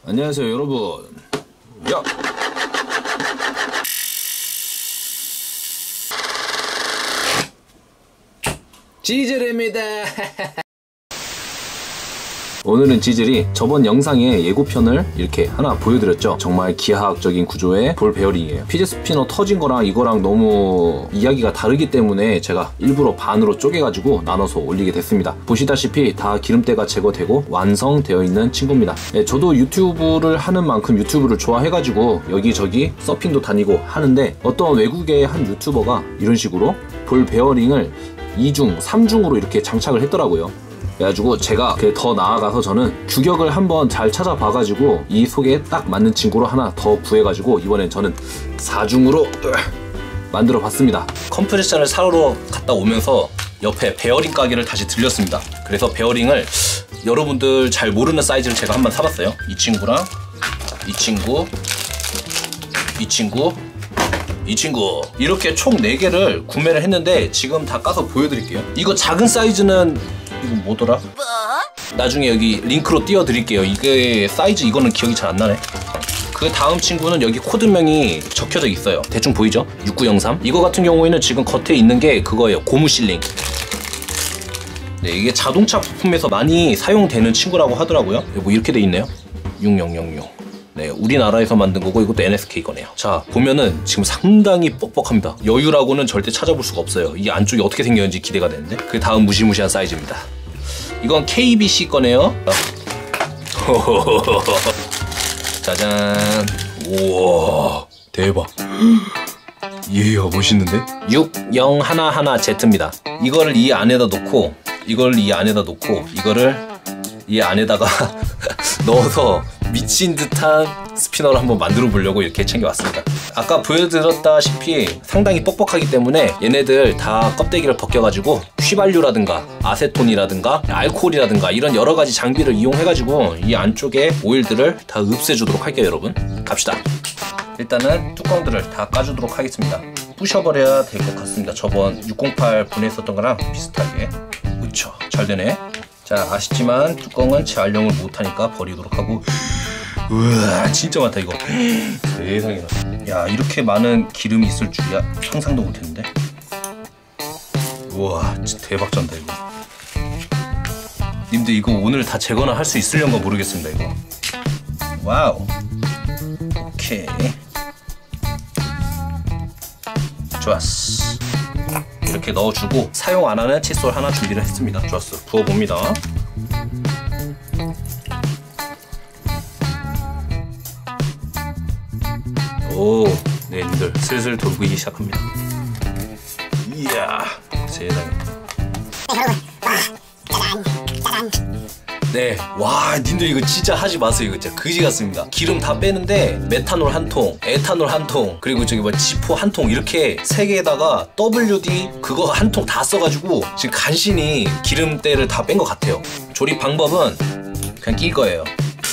안녕하세요 여러분. 야! 지젤입니다. 오늘은 지젤이 저번 영상에 예고편을 이렇게 하나 보여드렸죠. 정말 기하학적인 구조의 볼 베어링이에요. 피제 스피너 터진 거랑 이거랑 너무 이야기가 다르기 때문에 제가 일부러 반으로 쪼개가지고 나눠서 올리게 됐습니다. 보시다시피 다 기름때가 제거되고 완성되어 있는 친구입니다. 네, 저도 유튜브를 하는 만큼 유튜브를 좋아해가지고 여기저기 서핑도 다니고 하는데 어떤 외국의 한 유튜버가 이런 식으로 볼 베어링을 2중, 3중으로 이렇게 장착을 했더라고요. 그래가지고 제가 더 나아가서 저는 규격을 한번 잘 찾아봐가지고 이 속에 딱 맞는 친구로 하나 더 구해가지고 이번엔 저는 4중으로 만들어 봤습니다. 컴프레셔를 사러 갔다 오면서 옆에 베어링 가게를 다시 들렸습니다. 그래서 베어링을 여러분들 잘 모르는 사이즈를 제가 한번 사봤어요. 이 친구랑 이 친구, 이 친구, 이 친구 이렇게 총 4개를 구매를 했는데 지금 다 까서 보여드릴게요. 이거 작은 사이즈는 이거 뭐더라? 나중에 여기 링크로 띄워드릴게요. 이게 사이즈 이거는 기억이 잘 안 나네. 그 다음 친구는 여기 코드명이 적혀져 있어요. 대충 보이죠? 6903. 이거 같은 경우에는 지금 겉에 있는 게 그거예요. 고무 실링. 네, 이게 자동차 부품에서 많이 사용되는 친구라고 하더라고요. 뭐 이렇게 돼 있네요. 6006. 네, 우리나라에서 만든 거고 이것도 NSK 거네요. 자, 보면은 지금 상당히 뻑뻑합니다. 여유라고는 절대 찾아볼 수가 없어요. 이 안쪽이 어떻게 생겼는지 기대가 되는데. 그 다음 무시무시한 사이즈입니다. 이건 KBC 거네요. 짜잔. 우와, 대박. 이야, 멋있는데? 6011Z입니다. 이거를 이 안에다 놓고 이걸 이 안에다 놓고 이거를 이 안에다가 넣어서 미친 듯한 스피너를 한번 만들어 보려고 이렇게 챙겨왔습니다. 아까 보여드렸다시피 상당히 뻑뻑하기 때문에 얘네들 다 껍데기를 벗겨가지고 휘발유라든가 아세톤이라든가 알코올이라든가 이런 여러가지 장비를 이용해가지고 이 안쪽에 오일들을 다 없애주도록 할게요. 여러분 갑시다. 일단은 뚜껑들을 다 까주도록 하겠습니다. 부셔버려야 될 것 같습니다. 저번 608 보냈었던 거랑 비슷하게. 그쵸, 잘 되네. 자, 아쉽지만 뚜껑은 재활용을 못하니까 버리도록 하고. 우와, 진짜 많다 이거. 세상에나. 야, 이렇게 많은 기름이 있을 줄이야 상상도 못했는데. 우와, 진짜 대박 짠다 이거. 님들 이거 오늘 다 제거나 할 수 있으려나 모르겠습니다 이거. 와우. 오케이. 좋았어. 이렇게 넣어주고 사용 안 하는 칫솔 하나 준비를 했습니다. 좋았어. 부어봅니다. 오, 네, 님들 슬슬 돌기 시작합니다. 이야, 세상에. 네, 와, 님들 이거 진짜 하지 마세요. 이거 진짜 그지 같습니다. 기름 다 빼는데 메탄올 한 통, 에탄올 한 통, 그리고 저기 뭐 지포 한 통 이렇게 3개에다가 WD 그거 한 통 다 써가지고 지금 간신히 기름때를 다 뺀 것 같아요. 조립 방법은 그냥 낄 거예요.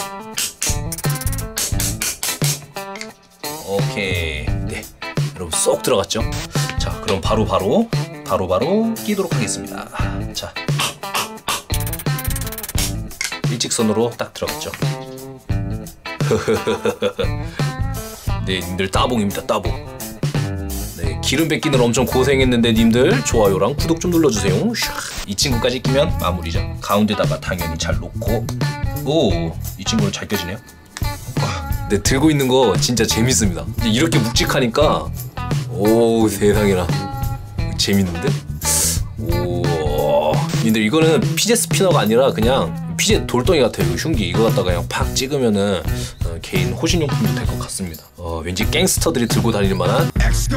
오케이. 네, 여러분 쏙 들어갔죠? 자, 그럼 바로 끼도록 하겠습니다. 자, 일직선으로 딱 들어갔죠. 네, 님들 따봉입니다. 따봉. 네, 기름 뺏기느라 엄청 고생했는데 님들 좋아요랑 구독 좀 눌러주세요. 이 친구까지 끼면 마무리죠. 가운데다가 당연히 잘 놓고. 오, 이 친구는 잘 껴지네요. 네, 들고 있는 거 진짜 재밌습니다. 이렇게 묵직하니까 오, 세상에나 재밌는데? 오, 님들 이거는 피제 스피너가 아니라 그냥 피제 돌덩이 같아요. 이거 흉기 이거 갖다가 그냥 팍 찍으면은 개인 호신용품도 될 것 같습니다. 왠지 갱스터들이 들고 다닐 만한.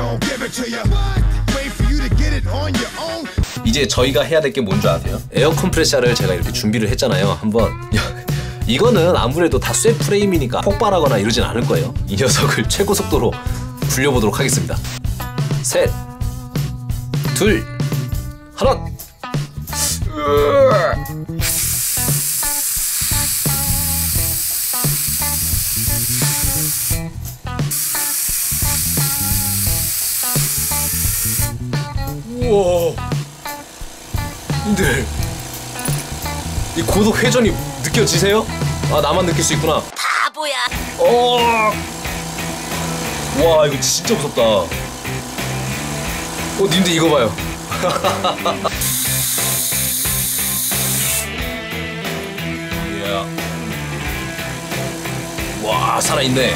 이제 저희가 해야 될 게 뭔지 아세요? 에어 컴프레셔를 제가 이렇게 준비를 했잖아요. 한번 이거는 아무래도 다 쇠 프레임이니까 폭발하거나 이러진 않을 거예요. 이 녀석을 최고 속도로 굴려보도록 하겠습니다. 셋, 둘, 하나. 우와, 님들 이 고속 회전이 느껴지세요? 아, 나만 느낄 수 있구나. 바보야. 와, 이거 진짜 무섭다. 님들 이거 봐요. 와, 살아있네.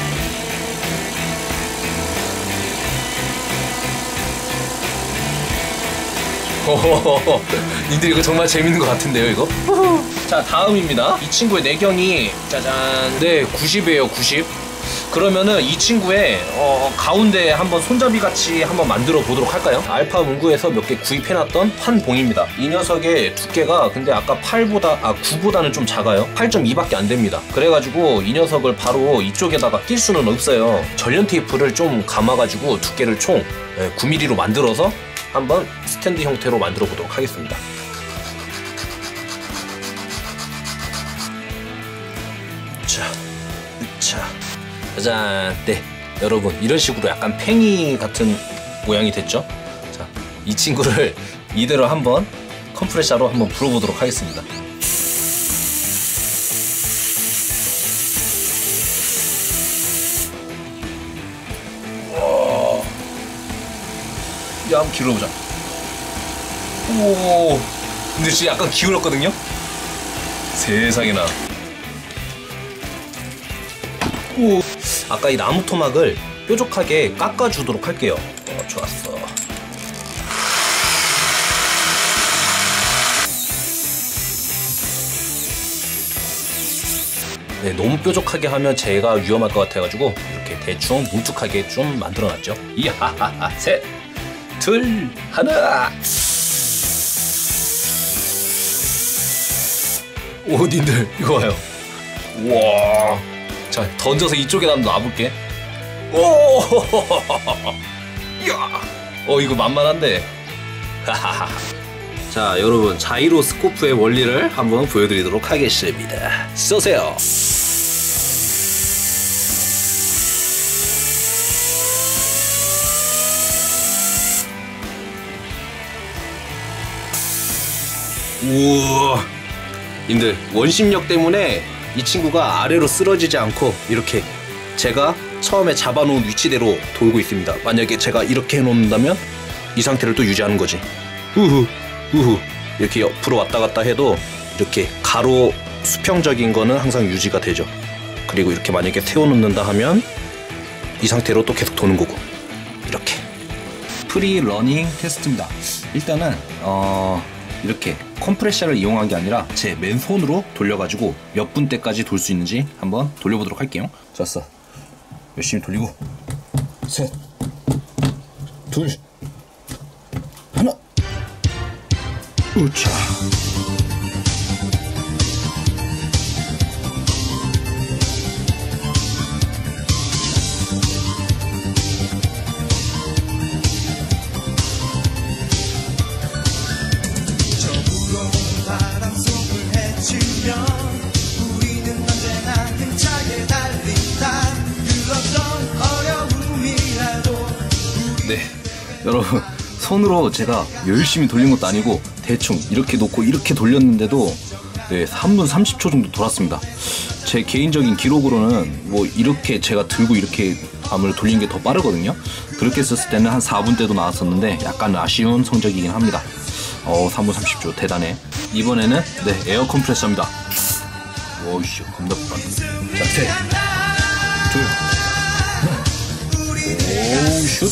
호호호호. 님들 이거 정말 재밌는 것 같은데요, 이거? 자, 다음입니다. 이 친구의 내경이 짜잔. 네, 90이에요, 90. 그러면은 이 친구의 가운데 한번 손잡이 같이 한번 만들어 보도록 할까요? 알파 문구에서 몇 개 구입해놨던 환봉입니다. 이 녀석의 두께가 근데 아까 9보다는 좀 작아요. 8.2밖에 안 됩니다. 그래가지고 이 녀석을 바로 이쪽에다가 낄 수는 없어요. 전련 테이프를 좀 감아가지고 두께를 총 9mm로 만들어서 한번 스탠드 형태로 만들어 보도록 하겠습니다. 자, 짜잔. 네, 여러분 이런 식으로 약간 팽이 같은 모양이 됐죠? 자, 이 친구를 이대로 한번 컴프레셔로 한번 불어보도록 하겠습니다. 와, 야, 한번 길어보자. 오, 근데 진짜 약간 기울었거든요? 세상에나. 오, 아까 이 나무 토막을 뾰족하게 깎아주도록 할게요. 좋았어. 네, 너무 뾰족하게 하면 제가 위험할 것 같아가지고 이렇게 대충 뭉툭하게 좀 만들어놨죠. 이하하하. 셋, 둘, 하나. 오, 님들 이거 봐요. 우와. 자, 던져서 이쪽에 한번 놔볼게. 오! 야! 이거 만만한데. 자, 여러분 자이로스코프의 원리를 한번 보여드리도록 하겠습니다. 쏘세요. 우와. 님들 원심력 때문에 이 친구가 아래로 쓰러지지 않고 이렇게 제가 처음에 잡아놓은 위치대로 돌고 있습니다. 만약에 제가 이렇게 해놓는다면 이 상태를 또 유지하는 거지. 우후 이렇게 옆으로 왔다 갔다 해도 이렇게 가로 수평적인 거는 항상 유지가 되죠. 그리고 이렇게 만약에 세워놓는다 하면 이 상태로 또 계속 도는 거고. 이렇게 프리 러닝 테스트입니다. 일단은 이렇게 컴프레셔를 이용한 게 아니라 제 맨손으로 돌려가지고 몇 분대까지 돌 수 있는지 한번 돌려보도록 할게요. 좋았어. 열심히 돌리고 셋, 둘, 하나. 우차. 네, 여러분 손으로 제가 열심히 돌린 것도 아니고 대충 이렇게 놓고 이렇게 돌렸는데도 네, 3분 30초 정도 돌았습니다. 제 개인적인 기록으로는 뭐 이렇게 제가 들고 이렇게 암을 돌린 게 더 빠르거든요. 그렇게 했었을 때는 한 4분대도 나왔었는데 약간 아쉬운 성적이긴 합니다. 3분 30초 대단해. 이번에는 네, 에어 컴프레서입니다. 오이씨, 겁나 빠르다. 자, 셋, 둘, 하나. 오우, 슛.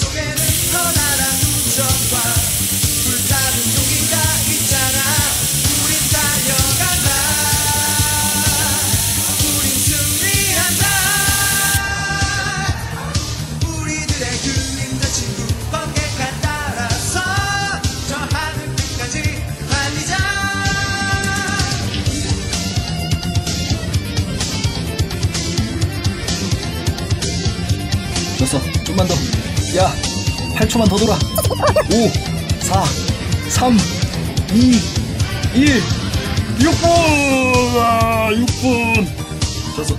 됐어. 좀만 더. 야, 8초만 더 돌아. 5, 4, 3, 2, 1. 6분! 아, 6분. 됐어.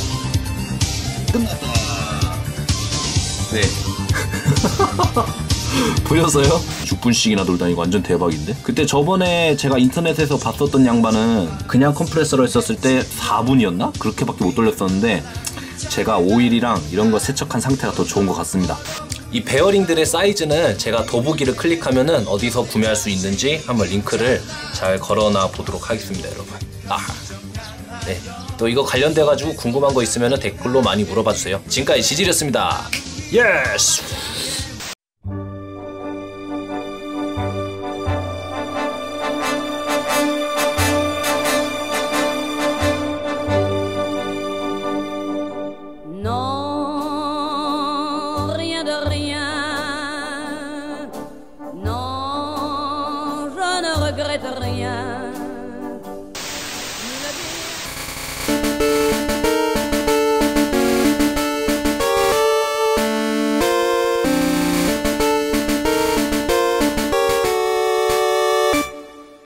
끝났다. 네. 보였어요? 6분씩이나 돌다니 이거 완전 대박인데? 그때 저번에 제가 인터넷에서 봤었던 양반은 그냥 컴프레서로 했었을 때 4분이었나? 그렇게밖에 못 돌렸었는데 제가 오일이랑 이런 거 세척한 상태가 더 좋은 것 같습니다. 이 베어링들의 사이즈는 제가 더보기를 클릭하면은 어디서 구매할 수 있는지 한번 링크를 잘 걸어놔 보도록 하겠습니다, 여러분. 아하. 네. 또 이거 관련돼가지고 궁금한 거 있으면 댓글로 많이 물어봐 주세요. 지금까지 지질이었습니다. 예스!